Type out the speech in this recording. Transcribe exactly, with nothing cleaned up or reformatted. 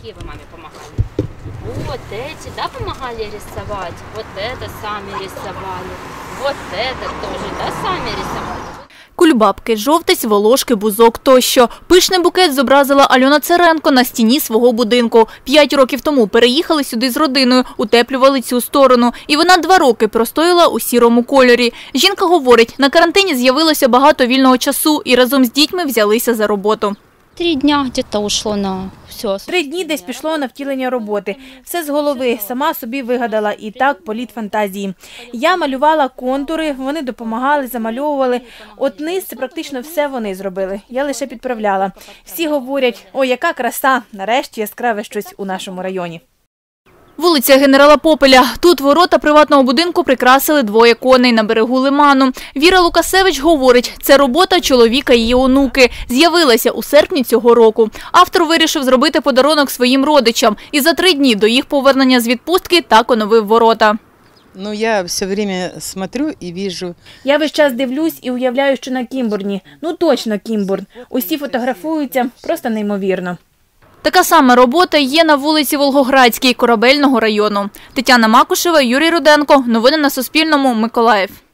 Какие вы маме помогали? Вот эти, да, помогали рисовать? Вот это сами рисовали. Вот это тоже, да, сами рисовали? Кульбабки, жовтець, волошки, бузок тощо. Пишний букет зобразила Альона Церенко на стіні свого будинку. П'ять років тому переїхали сюди з родиною, утеплювали цю сторону. І вона два роки простояла у сірому кольорі. Жінка говорить, на карантині з'явилося багато вільного часу і разом з дітьми взялися за роботу. Три дня где-то ушло на все. Три дні десь пішло на втілення роботи. Все з голови, сама собі вигадала і так політ фантазії. Я малювала контури, вони допомагали, замальовували. От низ це практично все вони зробили. Я лише підправляла. Всі говорять, ой, яка краса, нарешті яскраве щось у нашому районі. Вулиця Генерала Попеля. Тут ворота приватного будинку прикрасили двоє коней на берегу лиману. Віра Лукасевич говорить, це робота чоловіка і її онуки. З'явилася у серпні цього року. Автор вирішив зробити подарунок своїм родичам. І за три дні до їх повернення з відпустки так оновив ворота. Ну, я все время смотрю и вижу. Я весь час дивлюсь і уявляю, що на Кімбурні. Ну точно Кімбурн. Усі фотографуються, просто неймовірно. Така сама робота є на вулиці Волгоградській Корабельного району. Тетяна Макушева, Юрій Руденко. Новини на Суспільному. Миколаїв.